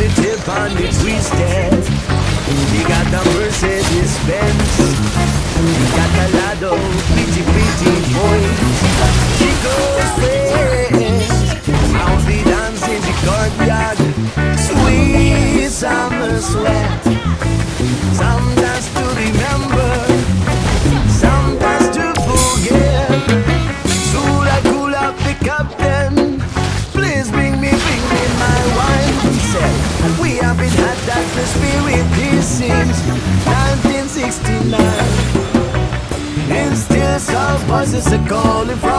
the tip on the twisted. He got the Mercedes Benz. He got a lot of pretty boys. She goes fast. Now the dance in the courtyard. Sweet summer sweat. Sometimes to remember, sometimes to forget. Soon I cool up the captain. Please bring me my wine, he said. And we have been had that the spirit this since 1969. And still some voices are calling from